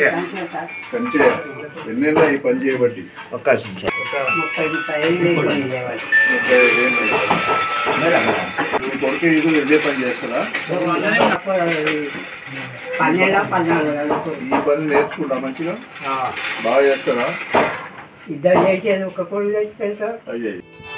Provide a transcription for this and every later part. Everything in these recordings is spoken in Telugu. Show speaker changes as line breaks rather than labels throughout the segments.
కంచె ఎన్నేళ్ళ ఈ పని చేయబట్టి
అవకాశం సార్ 35
కొడుకు ఇది ఇదే పని చేస్తారా? ఈ పని నేర్చుకుంటా మంచిగా బాగా చేస్తారా?
ఇద్దరు చేసేది ఒక కొడుకు తెచ్చిపోయింది సార్.
అయ్యే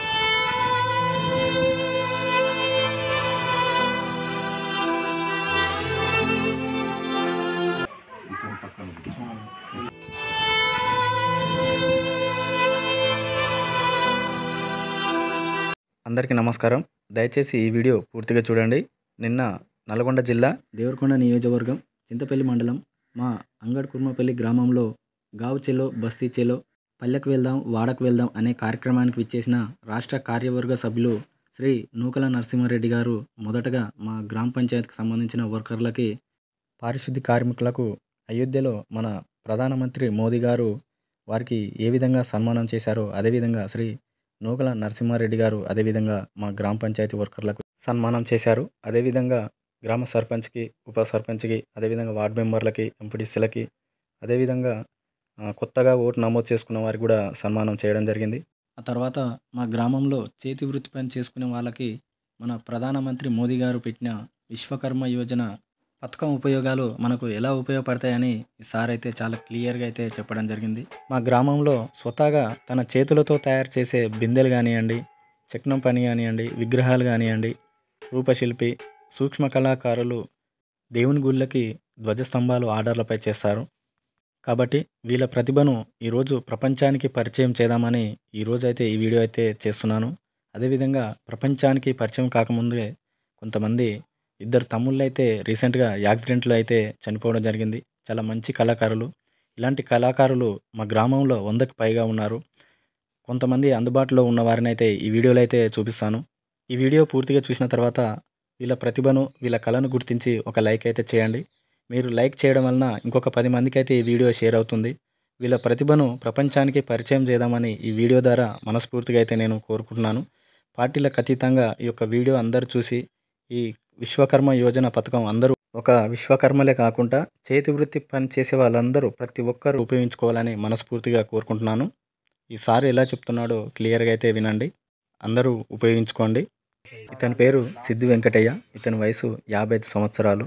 అందరికీ నమస్కారం. దయచేసి ఈ వీడియో పూర్తిగా చూడండి. నిన్న నల్గొండ జిల్లా దేవరకొండ నియోజకవర్గం చింతపల్లి మండలం మా అంగడ్ కుర్మపల్లి గ్రామంలో గావు చెలో బస్తీ చెలో పల్లెకు వెళ్దాం వాడకు వెళ్దాం అనే కార్యక్రమానికి విచ్చేసిన రాష్ట్ర కార్యవర్గ సభ్యులు శ్రీ నూకల నరసింహారెడ్డి గారు మొదటగా మా గ్రామ పంచాయతీకి సంబంధించిన వర్కర్లకి, పారిశుద్ధ్య కార్మికులకు అయోధ్యలో మన ప్రధానమంత్రి మోదీ గారు వారికి ఏ విధంగా సన్మానం చేశారో అదేవిధంగా శ్రీ నూకల నరసింహారెడ్డి గారు అదేవిధంగా మా గ్రామ పంచాయతీ వర్కర్లకు సన్మానం చేశారు. అదేవిధంగా గ్రామ సర్పంచ్కి, ఉప సర్పంచ్కి, అదేవిధంగా వార్డు మెంబర్లకి, ఎంపీటీసీలకి, అదేవిధంగా కొత్తగా ఓటు నమోదు చేసుకున్న వారికి కూడా సన్మానం చేయడం జరిగింది. ఆ తర్వాత మా గ్రామంలో చేతి వృత్తి పని చేసుకునే వాళ్ళకి మన ప్రధానమంత్రి మోదీ గారు పెట్టిన విశ్వకర్మ యోజన పథకం ఉపయోగాలు మనకు ఎలా ఉపయోగపడతాయని సార్ అయితే చాలా క్లియర్గా అయితే చెప్పడం జరిగింది. మా గ్రామంలో స్వతహాగా తన చేతులతో తయారు చేసే బిందెలు కానివ్వండి, చక్నం పని కానివ్వండి, విగ్రహాలు కానివ్వండి, రూపశిల్పి, సూక్ష్మ కళాకారులు దేవుని గుళ్ళకి ధ్వజస్తంభాలు ఆర్డర్లపై చేస్తారు. కాబట్టి వీళ్ళ ప్రతిభను ఈరోజు ప్రపంచానికి పరిచయం చేద్దామని ఈరోజైతే ఈ వీడియో అయితే చేస్తున్నాను. అదేవిధంగా ప్రపంచానికి పరిచయం కాకముందే కొంతమంది ఇద్దరు తమ్ముళ్ళు అయితే రీసెంట్గా యాక్సిడెంట్లో అయితే చనిపోవడం జరిగింది. చాలా మంచి కళాకారులు. ఇలాంటి కళాకారులు మా గ్రామంలో 100కి పైగా ఉన్నారు. కొంతమంది అందుబాటులో ఉన్న వారిని అయితే ఈ వీడియోలో అయితే చూపిస్తాను. ఈ వీడియో పూర్తిగా చూసిన తర్వాత వీళ్ళ ప్రతిభను, వీళ్ళ కళను గుర్తించి ఒక లైక్ అయితే చేయండి. మీరు లైక్ చేయడం వలన ఇంకొక 10 మందికి అయితే ఈ వీడియో షేర్ అవుతుంది. వీళ్ళ ప్రతిభను ప్రపంచానికి పరిచయం చేద్దామని ఈ వీడియో ద్వారా మనస్ఫూర్తిగా అయితే నేను కోరుకుంటున్నాను. పార్టీలకు అతీతంగా ఈ యొక్క వీడియో అందరూ చూసి ఈ విశ్వకర్మ యోజన పథకం అందరూ ఒక విశ్వకర్మలే కాకుండా చేతి వృత్తి పని చేసే వాళ్ళందరూ ప్రతి ఒక్కరు ఉపయోగించుకోవాలని మనస్ఫూర్తిగా కోరుకుంటున్నాను. ఈసారి ఎలా చెప్తున్నాడో క్లియర్గా అయితే వినండి, అందరూ ఉపయోగించుకోండి. ఇతని పేరు సిద్ధు వెంకటయ్య. ఇతని వయసు 55 సంవత్సరాలు.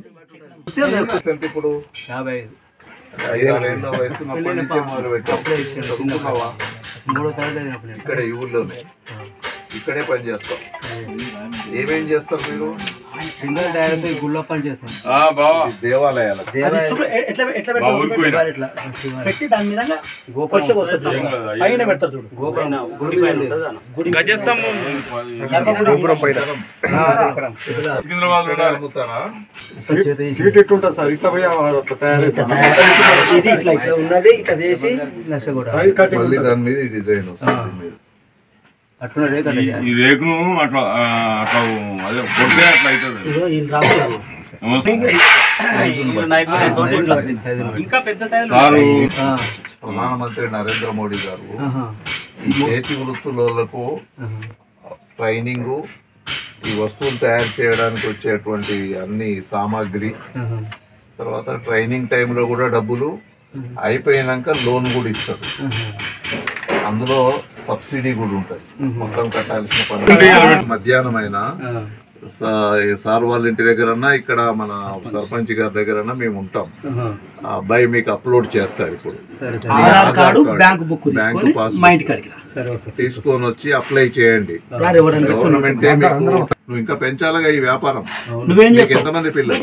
ఇప్పుడు 55 వయసు ఇక్కడ ఈ ఊళ్ళోనే ఇక్కడే పని చేస్తాం. ఏమేం చేస్తారు మీరు?
గుళ్ళ పని చేస్తాం.
దేవాలయాలు
పెట్టి దాని మీద పైన పెడతారు చూడు,
గోపురం పైన అమ్ముతారా?
సీట్ ఎట్లుంటుంది సార్? ఇట్లా పోయి
ఇట్లా ఉన్నది ఇట్లా చేసి
మళ్ళీ దాని మీద డిజైన్ వస్తుంది.
ఈ రేకును అట్లా అట్లా అదే కొడితే అట్లా అవుతుంది.
ప్రధానమంత్రి నరేంద్ర మోడీ గారు ఈ చేతి వృత్తులకు ట్రైనింగు, ఈ వస్తువులు తయారు చేయడానికి వచ్చేటువంటి అన్ని సామాగ్రి, తర్వాత ట్రైనింగ్ టైంలో కూడా డబ్బులు, అయిపోయినాక లోన్ కూడా ఇస్తారు. అందులో సబ్సిడీ కూడా ఉంటుంది. మొత్తం కట్టాల్సిన పని మధ్యాహ్నం అయినా సార్ వాళ్ళ ఇంటి దగ్గరన్నా ఇక్కడ మన సర్పంచ్ గారి దగ్గరన్నా మేము ఉంటాం. ఆ అబ్బాయి మీకు అప్లోడ్ చేస్తారు. ఇప్పుడు బ్యాంకు పాస్బుక్ తీసుకొని వచ్చి అప్లై చేయండి. గవర్నమెంటే మీకు, నువ్వు ఇంకా పెంచాలిగా ఈ వ్యాపారం. ఎంతమంది పిల్లలు?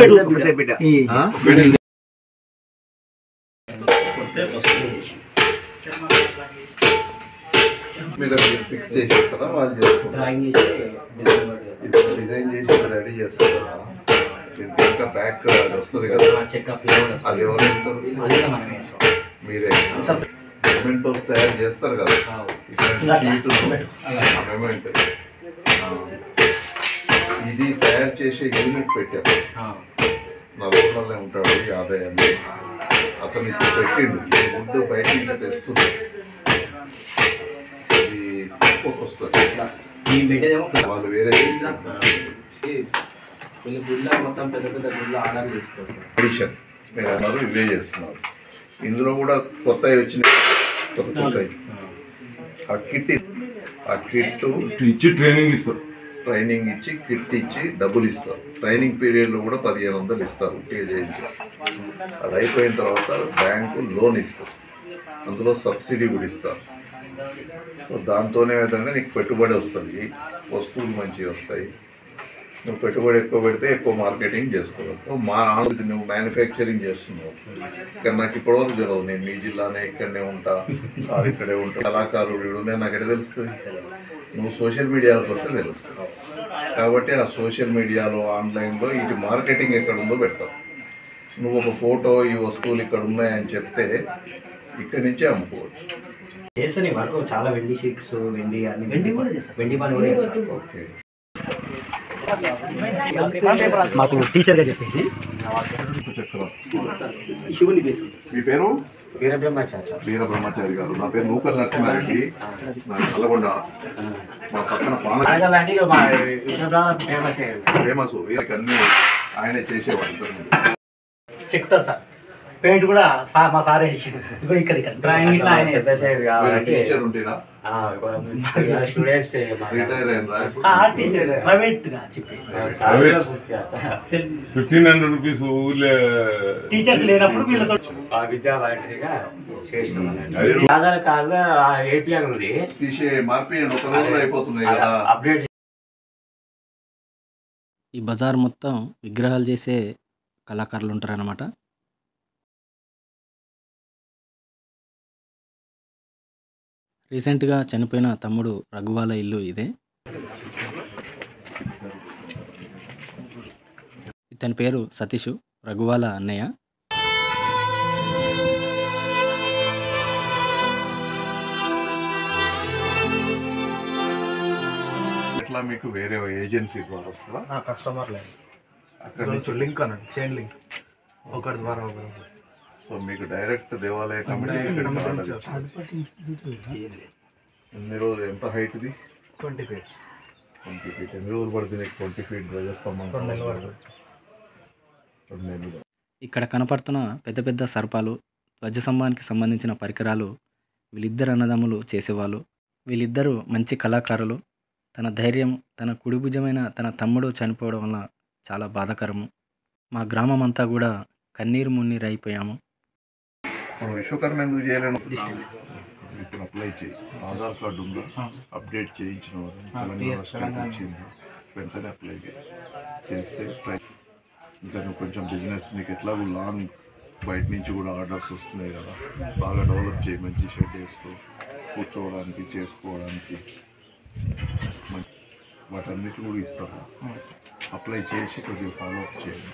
మీరు ఫిక్స్ చేసేస్తారా? వాళ్ళు చేసుకుంటారా? డిజైన్ చేసి రెడీ చేస్తారా? ఇంకా బ్యాక్ అది వస్తుంది కదా, అది ఎవరు వేస్తారు? మీరే మెమెంటోస్ తయారు చేస్తారు కదా, మెమెంట్ ఇది తయారు చేసే యూనిట్ పెట్టారు. నల్గొండలోనే ఉంటాడు ఈ ఆదాయాన్ని. అతను ఇప్పుడు పెట్టిండు, ముందు బయట నుంచి తెస్తుంది. ఇది తక్కువకి వస్తుంది. వాళ్ళు వేరే
గుళ్ళ మొత్తం పెద్ద పెద్ద గుళ్ళ ఆర్డర్ తీసుకోవాలి.
ఎడిషన్ మీరు అన్నారు, ఇవే చేస్తున్నారు. ఇందులో కూడా కొత్తవి వచ్చినాయి, కొత్తవి. ఆ కిట్
ఇచ్చి ట్రైనింగ్ ఇస్తారు.
ట్రైనింగ్ ఇచ్చి కిట్ ఇచ్చి డబ్బులు ఇస్తారు. ట్రైనింగ్ పీరియడ్లో కూడా 1500 ఇస్తారు పే చేయించి. అది అయిపోయిన తర్వాత బ్యాంకు లోన్ ఇస్తారు, అందులో సబ్సిడీ కూడా ఇస్తారు. దాంతోనే ఏదంటే నీకు పెట్టుబడి వస్తుంది, వస్తువులు మంచిగా వస్తాయి. నువ్వు పెట్టుబడి ఎక్కువ పెడితే ఎక్కువ మార్కెటింగ్ చేసుకోవచ్చు. నువ్వు మ్యానుఫ్యాక్చరింగ్ చేస్తున్నావు. ఇక్కడ నాకు ఇప్పటివరకు తెలియదు, నేను మీ జిల్లానే ఇక్కడనే ఉంటా, సార్ ఇక్కడే ఉంటా, కళాకారుడు నేను నాకు ఎక్కడ తెలుస్తుంది. నువ్వు సోషల్ మీడియాలకు వస్తే తెలుస్తుంది. కాబట్టి ఆ సోషల్ మీడియాలో ఆన్లైన్లో వీటి మార్కెటింగ్ ఎక్కడ ఉందో పెడతావు. నువ్వు ఒక ఫోటో ఈ వస్తువులు ఇక్కడ ఉన్నాయని చెప్తే ఇక్కడి నుంచే అమ్ముకోవచ్చు.
చేస్తాను వరకు చాలా వెండి షీట్స్, వెండి అన్ని వెండి కూడా చేస్తాను, వెండి పని కూడా చేస్తాను.
ఓకే,
మాకు టీచర్గా చెప్పింది
చక్రం.
శివుని బేసు.
మీ పేరు?
వీర బ్రహ్మచారి.
వీర బ్రహ్మచారి గారు. నా పేరు నూకల్ నరసింహారెడ్డి, నల్గొండ. మా పక్కన ఫేమస్ అన్ని ఆయనే చేసేవాడు.
చెప్తారు సార్, పెయింట్ కూడా సార్ మా సారే వేసాడు. ఇక్కడ
టీచర్ ఉంటేనా?
స్టూడెంట్స్
రిటైర్ అయినరా?
టీచర్ ప్రైవేట్ గా చెప్పి
1500 రూపీస్ ఊర్లే
టీచర్స్ లేనప్పుడు వీళ్ళతో
విద్యా వాలంటీర్గా చేస్తున్నాను. ఆధార్ కార్డు ఏపీఆర్ ఉంది,
తీసే మార్పి ఒక రోజులో అయిపోతున్నాయి కదా.
అప్డేట్.
ఈ బజార్ మొత్తం విగ్రహాలు చేసే కళాకారులు ఉంటారన్నమాట. రీసెంట్గా చనిపోయిన తమ్ముడు రఘు వాళ్ళ ఇల్లు ఇదే. ఇతని పేరు సతీష్, రఘు వాళ్ళ అన్నయ్య.
ఎట్లా మీకు వేరే ఏజెన్సీ ద్వారా వస్తుందా?
కస్టమర్ లేదు,
అక్కడ నుంచి
లింక్ అన్నట్టు చైన్ లింక్ ఒకటి ద్వారా ఒకటి.
సో మీకు డైరెక్ట్ దేవాలయ కమిటీ ఇక్కడికి రావాలి. ఎన్ని రోజులు, ఎంత హైట్ ఇది?
20 feet.
20 feet. ఎన్ని రోజులు పడుతుంది 20 feet ధ్వజస్తంభం?
2 నెలలు పడుతుంది.
2 నెలలు.
ఇక్కడ కనపడుతున్న పెద్ద పెద్ద సర్పాలు, ధ్వజస్తంభానికి సంబంధించిన పరికరాలు వీళ్ళిద్దరు అన్నదమ్ములు చేసేవాళ్ళు. వీళ్ళిద్దరూ మంచి కళాకారులు. తన ధైర్యం, తన కుడిభుజమైన తన తమ్ముడు చనిపోవడం వల్ల చాలా బాధాకరము. మా గ్రామం అంతా కూడా కన్నీరు మున్నీరు అయిపోయాము.
మనం విశ్వకర్మ ఎందుకు చేయలేను? ఇప్పుడు అప్లై చేయి. ఆధార్ కార్డు ఉందా? అప్డేట్ చేయించిన వారు వచ్చింది, వెంటనే అప్లై చేస్తే ఇంకా నువ్వు కొంచెం బిజినెస్ నీకు ఎట్లాగో లాంగ్ బయట నుంచి కూడా ఆర్డర్స్ వస్తున్నాయి కదా, బాగా డెవలప్ చేయి. మంచి షెడ్ వేసుకో, కూర్చోవడానికి చేసుకోవడానికి వాటన్నిటి కూడా ఇస్తారు. అప్లై చేసి కొద్దిగా ఫాలో అప్ చేయండి.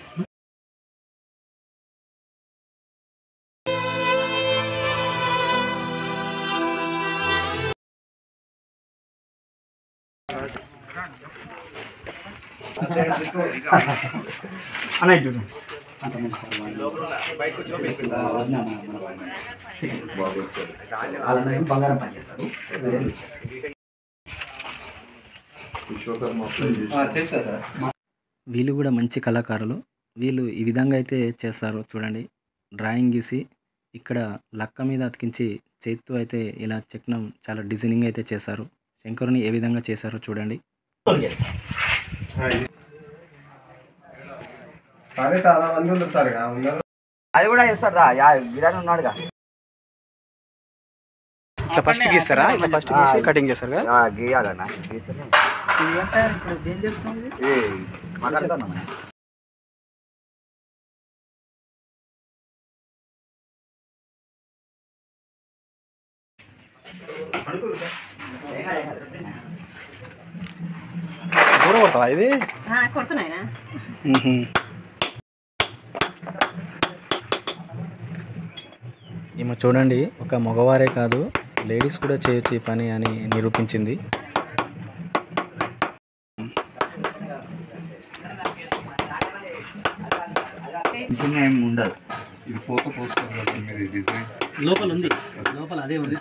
బంగారం పని చేస్తారు.
విశ్వకర్మ అప్లై చేసి
వీళ్ళు కూడా మంచి కళాకారులు. వీళ్ళు ఈ విధంగా అయితే చేస్తారు చూడండి. డ్రాయింగ్ గీసి ఇక్కడ లక్క మీద అతికించి చేతితో అయితే ఇలా చెక్నం చాలా డిజైనింగ్ అయితే చేశారు. శంకరుని ఏ విధంగా చేశారో చూడండి.
చాలా మంది ఉంటారు.
అది కూడా చేస్తాడు రా, గిరాని ఉన్నాడుగా.
ఇట్లా ఫస్ట్ గీస్తారా? ఇట్లా ఫస్ట్ గీసి కటింగ్ చేస్తారు కదా?
గీయాలన్నా గీస్తే మాట్లాడతాను.
దూరం కొడతావా ఇది?
కొడుతున్నాయినా
ఈమె చూడండి, ఒక మగవారే కాదు లేడీస్ కూడా చేయొచ్చు ఈ పని అని నిరూపించింది.
ఉండదు.
ఇది పోత పోస్తుంది మీరు డిజైన్
లోపల ఉంది, లోపల అదే ఉంది.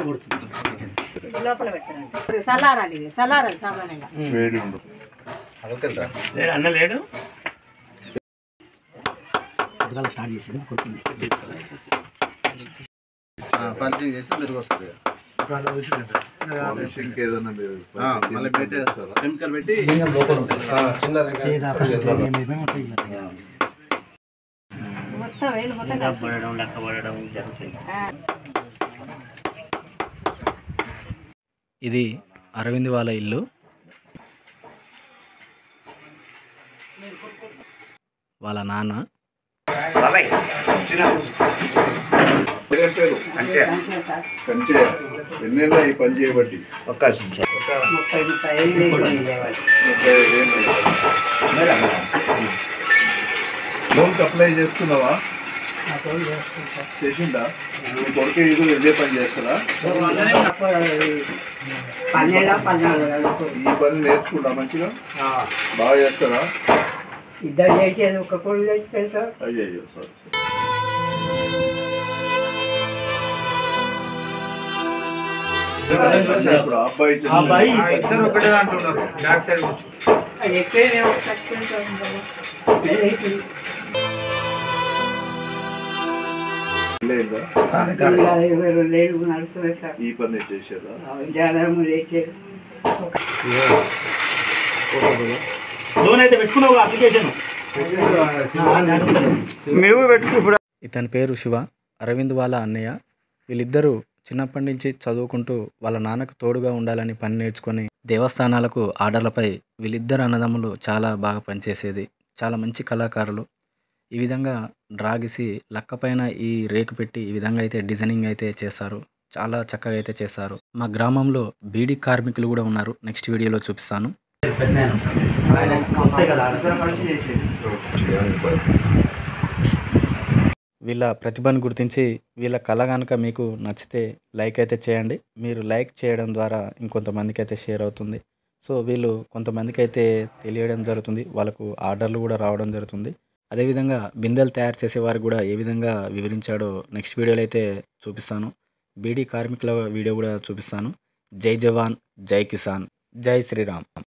లోపల పెట్టారండి. చల్లారాలి, ఇది చల్లారాలి సామాన్యంగా.
వేడి ఉండదు.
అన్న లేడు స్టార్ట్ చేసి
పంచింగ్ చేసి తిరిగి వస్తుంది.
పాలిషింగ్ ఏదైనా మీరు
మళ్ళీ పెట్టేస్తారు, కెమికల్ పెట్టి
మొత్తం వేలు మొత్తం
పడడం లెక్క పడడం జరుగుతుంది.
ఇది అరవింద్ వాళ్ళ ఇల్లు. వాళ్ళ నాన్న
పేరు కంచే. ఎన్నేళ్ళ ఈ పని చేయబట్టి? లోన్కి అప్లై చేస్తున్నావా? చేసిందా? నీ కొడుకు ఇది ఇదే పని చేస్తారా? ఈ పని నేర్చుకుంటా మంచిగా బాగా చేస్తారా?
ఇద్దరు చేసేది ఒక కొడుకు చేసి
అయ్యో సార్. ఇప్పుడు అబ్బాయి
ఇద్దరు ఒకటే అంటున్నారు. బ్యాక్ సైడ్ కూర్చో.
లేదా
22 ఏళ్ళు నడుస్తున్నాయి సార్.
ఈ పని చేసేదా?
విద్యాలయం చేసేది
ఇతని పేరు శివ, అరవింద్ వాళ్ళ అన్నయ్య. వీళ్ళిద్దరూ చిన్నప్పటి నుంచి చదువుకుంటూ వాళ్ళ నాన్నకు తోడుగా ఉండాలని పని నేర్చుకొని దేవస్థానాలకు ఆర్డర్లపై వీళ్ళిద్దరు అన్నదమ్ములు చాలా బాగా పనిచేసేది. చాలా మంచి కళాకారులు. ఈ విధంగా డ్రా గీసి లక్క పైన ఈ రేకు పెట్టి ఈ విధంగా అయితే డిజైనింగ్ అయితే చేస్తారు. చాలా చక్కగా అయితే చేస్తారు. మా గ్రామంలో బీడీ కార్మికులు కూడా ఉన్నారు. నెక్స్ట్ వీడియోలో చూపిస్తాను. వీళ్ళ ప్రతిభను గుర్తించి వీళ్ళ కళ కనుక మీకు నచ్చితే లైక్ అయితే చేయండి. మీరు లైక్ చేయడం ద్వారా ఇంకొంతమందికి అయితే షేర్ అవుతుంది. సో వీళ్ళు కొంతమందికి అయితే తెలియడం జరుగుతుంది, వాళ్ళకు ఆర్డర్లు కూడా రావడం జరుగుతుంది. అదేవిధంగా బిందెలు తయారు చేసేవారు కూడా ఏ విధంగా వివరించాడో నెక్స్ట్ వీడియోలో అయితే చూపిస్తాను. బీడీ కార్మికుల వీడియో కూడా చూపిస్తాను. జై జవాన్, జై కిసాన్, జై శ్రీరామ్.